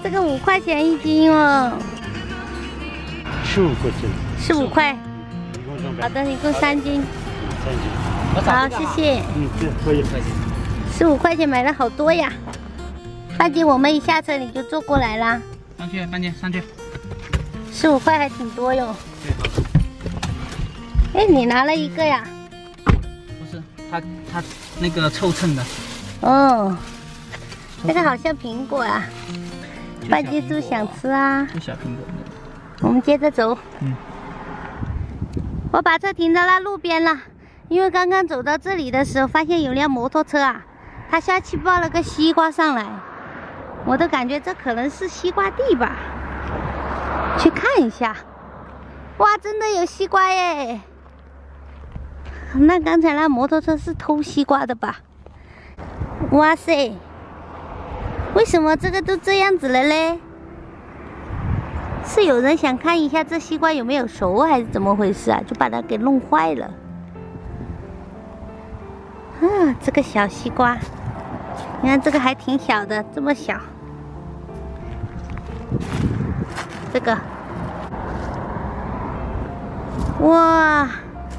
这个5块钱一斤哦。 15块钱。 15块。好的，一共3斤。3斤。好，谢谢。 这可以。 15块钱买了好多呀。半斤，我们一下车你就坐过来啦。 上去，半斤上去。 15块还挺多哟。哎，你拿了一个呀？ 不是，他那个凑称的。 哦，这个好像苹果啊。半斤是不是想吃啊？ 就小苹果。 我们接着走。我把车停在那路边了，因为刚刚走到这里的时候，发现有辆摩托车啊，他下去抱了个西瓜上来，我都感觉这可能是西瓜地吧。去看一下，哇，真的有西瓜耶！那刚才那摩托车是偷西瓜的吧？哇塞，为什么这个都这样子了嘞？是有人想看一下这西瓜有没有熟，还是怎么回事啊？就把它给弄坏了。这个小西瓜，你看这个还挺小的，这么小。这个，哇，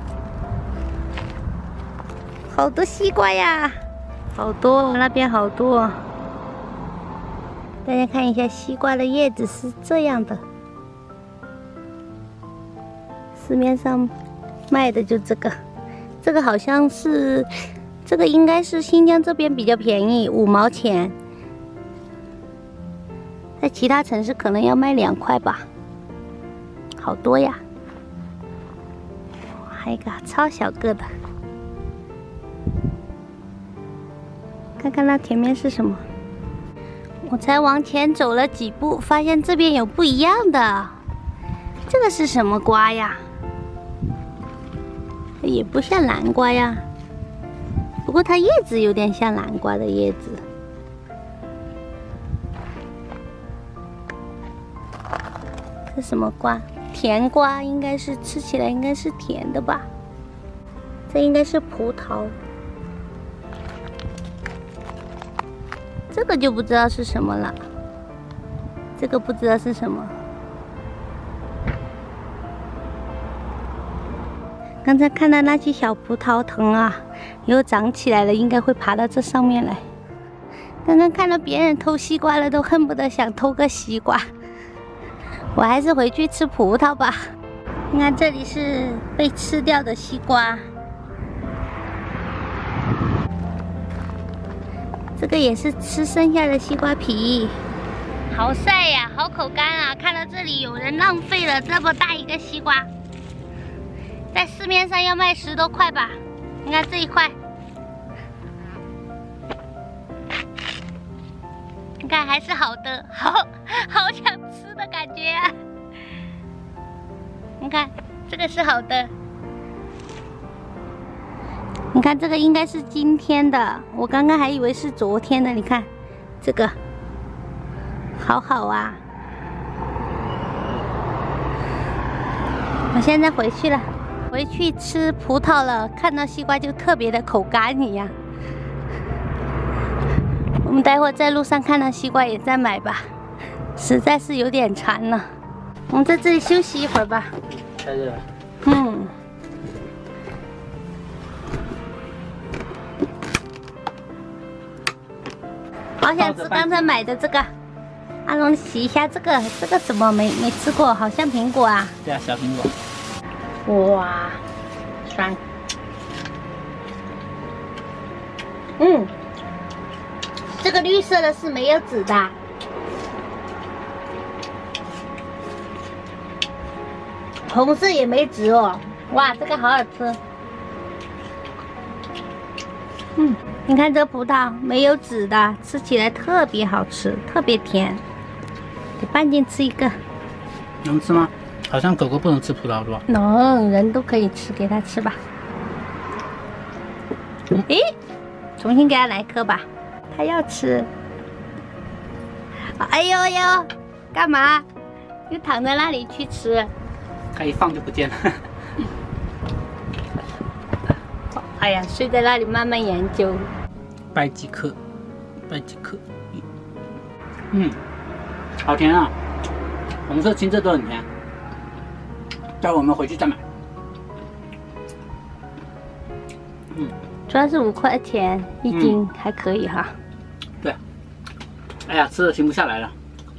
好多西瓜呀，好多，那边好多。大家看一下，西瓜的叶子是这样的。市面上卖的就这个，这个好像是，这个应该是新疆这边比较便宜，5毛钱。在其他城市可能要卖2块吧，好多呀！还有一个超小个的，看看那前面是什么。我才往前走了几步，发现这边有不一样的。这个是什么瓜呀？也不像南瓜呀，不过它叶子有点像南瓜的叶子。这什么瓜？甜瓜，应该是吃起来应该是甜的吧？这应该是葡萄。这个就不知道是什么了。这个不知道是什么。刚才看到那些小葡萄藤啊，又长起来了，应该会爬到这上面来。刚刚看到别人偷西瓜了，都恨不得想偷个西瓜。我还是回去吃葡萄吧。你看这里是被吃掉的西瓜，这个也是吃剩下的西瓜皮。好晒呀，好口干啊！看到这里有人浪费了这么大一个西瓜。在市面上要卖10多块吧，你看这一块，你看还是好的，好想吃的感觉啊！你看这个是好的，你看这个应该是今天的，我刚刚还以为是昨天的，你看这个，好好啊！我现在回去了。回去吃葡萄了，看到西瓜就特别的口干一样。我们待会在路上看到西瓜也再买吧，实在是有点馋了。我们在这里休息一会儿吧。 太热了。 好想吃刚才买的这个。阿龙洗一下这个什么没吃过，好像苹果啊。 对啊，小苹果。 哇，酸。这个绿色的是没有籽的。红色也没籽哦。哇，这个好好吃。你看这葡萄没有籽的，吃起来特别好吃，特别甜。给半斤吃一个。 能吃吗？好像狗狗不能吃葡萄是吧？ 能，人都可以吃，给它吃吧。诶，重新给它来颗吧，它要吃。哎呦哎呦，干嘛？就躺在那里去吃。 它一放就不见了。 哎呀，睡在那里慢慢研究。 掰几颗，掰几颗。 好甜啊！红色、青色都很甜。待会我们回去再买。 主要是5块钱1斤，还可以哈。 对。哎呀，吃的停不下来了。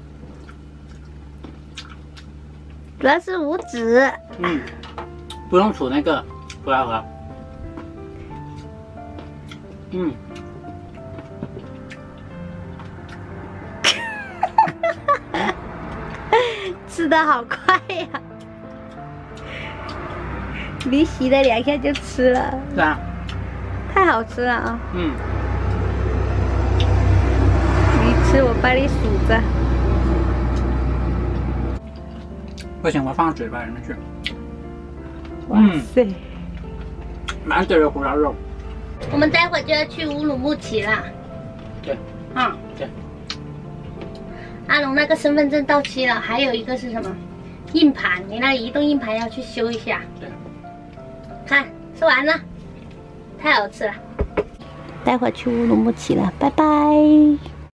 主要是无籽。 不用煮那个胡椒盒。 吃的好快呀！你洗了2下就吃了。 对啊。 太好吃了啊！ 你吃我帮你数着。 不行，我放到嘴巴里面去。 哇塞， 满嘴的胡椒肉。 我们待会就要去乌鲁木齐啦。 对。对。 阿龙那个身份证到期了，还有一个是什么？硬盘，你那移动硬盘要去修一下。 对。 看，吃完了，太好吃了。待会儿去乌鲁木齐了，拜拜。